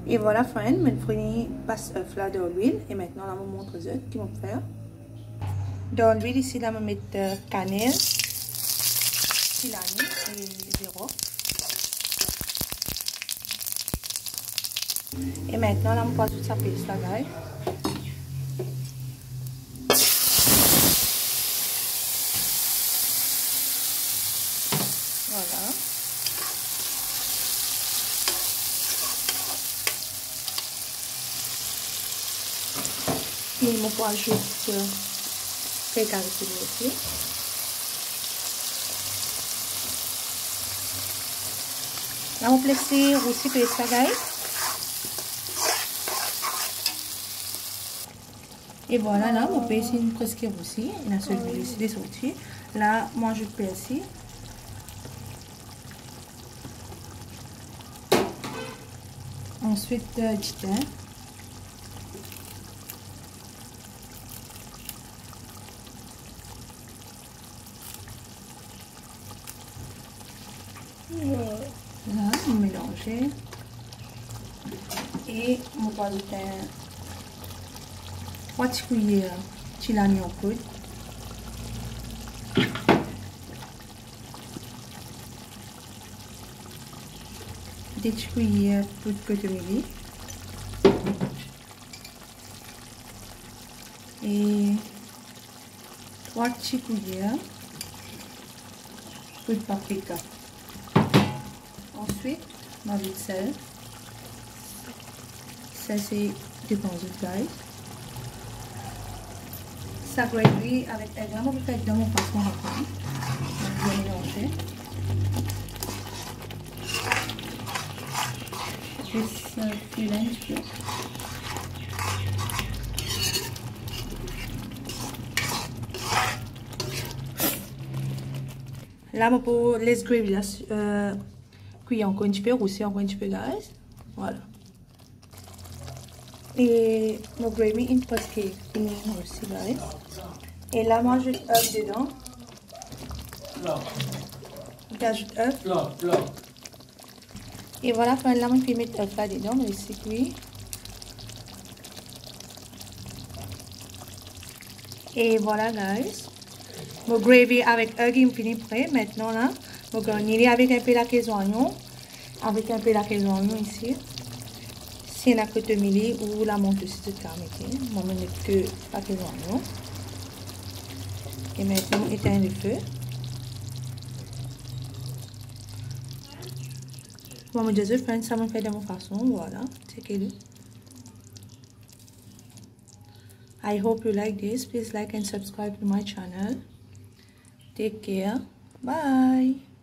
Et voilà, friend, je vais passer là dans l'huile. Et maintenant, là, je vous montre ce qu'ils vont faire. Dans l'huile, ici, là, je vais mettre cannelle, cilani et zéro. Et maintenant, là, je passe toute sa piste là, guys. Voilà. Et je vais juste quelques aussi. Là, on place aussi peste là, guys. Et voilà, là, mon persil est presque aussi. Il a celui ici, des sorties. Là, moi, je persil. Ensuite, du thym. Là, on mélange. Et on va ajouter 3 petites cuillères de cilani en poudre. Des petites cuillères de poudre cotonnerie. Et 3 petites cuillères de poudre paprika. Ensuite, on ajoute le sel. Ça, c'est du bon de guys. Ça gravy avec également vous faites dans mon façon rapide. Je vais mélanger. Juste filer un petit peu. Là, pour les gravy, là, cuire encore un petit peu, rousser encore un petit peu, guys. Voilà. Et mon gravy est presque fini aussi, guys. Et là, moi, je œuf dedans. J'ajoute œuf. Et voilà, là, je vais mettre œuf là dedans, mais c'est cuit. Et voilà, guys. Mon gravy avec œuf est fini prêt. Maintenant, là, je vais garnir avec un peu la oignon. Avec un peu la oignon ici. Si on a que 2 milli ou la monte aussi de carmété. Moi, je mets que la oignon. Et maintenant, on éteint le feu. Moi, je dis, friends, ça me fait de mon façon. Voilà, checkez-le. I hope you like this. Please like and subscribe to my channel. Take care. Bye.